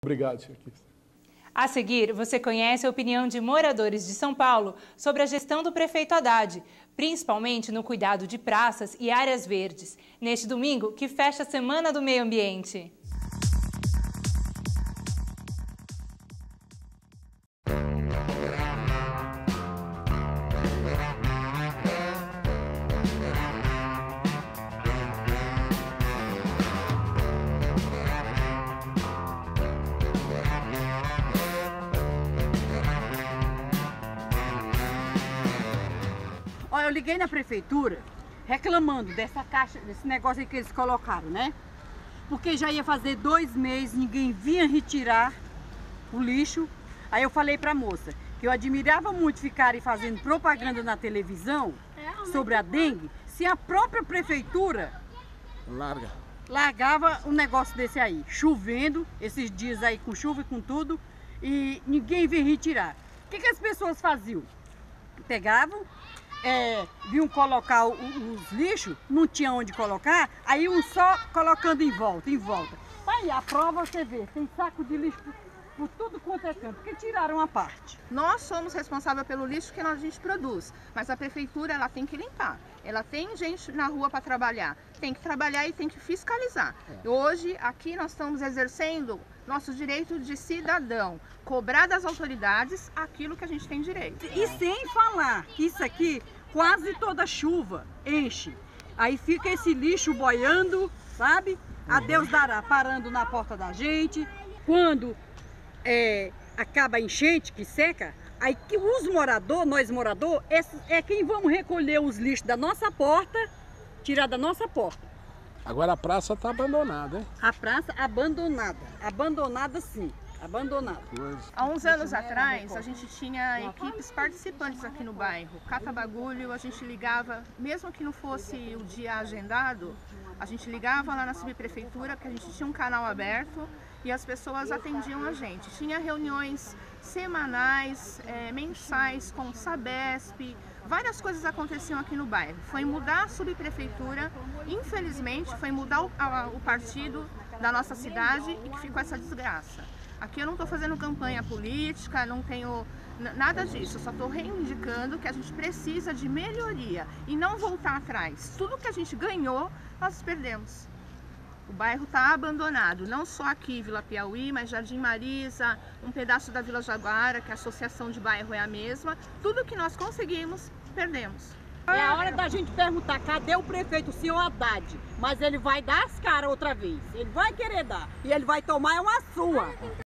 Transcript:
Obrigado, Chiquis. A seguir, você conhece a opinião de moradores de São Paulo sobre a gestão do prefeito Haddad, principalmente no cuidado de praças e áreas verdes, neste domingo que fecha a Semana do Meio Ambiente. Olha, eu liguei na prefeitura reclamando dessa caixa, desse negócio aí que eles colocaram, né? Porque já ia fazer 2 meses, ninguém vinha retirar o lixo. Aí eu falei pra moça que eu admirava muito ficarem fazendo propaganda na televisão sobre a dengue, se a própria prefeitura largava um negócio desse aí, chovendo, esses dias aí com chuva e com tudo, e ninguém vinha retirar. O que as pessoas faziam? Pegavam, vinham colocar os lixos, não tinha onde colocar, aí um só colocando em volta. Aí a prova você vê, tem saco de lixo por tudo quanto é canto, porque tiraram a parte. Nós somos responsáveis pelo lixo que a gente produz, mas a prefeitura ela tem que limpar. Ela tem gente na rua para trabalhar, tem que trabalhar e tem que fiscalizar. Hoje, aqui nós estamos exercendo nosso direito de cidadão, cobrar das autoridades aquilo que a gente tem direito. E sem falar que isso aqui, quase toda chuva enche. Aí fica esse lixo boiando, sabe? A Deus dará, parando na porta da gente. Quando acaba a enchente, que seca, aí que os moradores, nós moradores, é quem vamos recolher os lixos da nossa porta, tirar da nossa porta. Agora a praça está abandonada, hein? A praça abandonada sim, abandonada. Há uns anos atrás, a gente tinha equipes participantes aqui no bairro, Cata Bagulho, a gente ligava, mesmo que não fosse o dia agendado, a gente ligava lá na subprefeitura, porque a gente tinha um canal aberto e as pessoas atendiam a gente. Tinha reuniões semanais, mensais com Sabesp, várias coisas aconteciam aqui no bairro. Foi mudar a subprefeitura, infelizmente, foi mudar o partido da nossa cidade e que ficou essa desgraça. Aqui eu não estou fazendo campanha política, não tenho nada disso, eu só estou reivindicando que a gente precisa de melhoria e não voltar atrás. Tudo que a gente ganhou, nós perdemos. O bairro está abandonado, não só aqui, Vila Piauí, mas Jardim Marisa, um pedaço da Vila Jaguara, que a associação de bairro é a mesma. Tudo que nós conseguimos, perdemos. É a hora da gente perguntar, cadê o prefeito, o senhor Haddad? Mas ele vai dar as caras outra vez, ele vai querer dar, e ele vai tomar uma sua.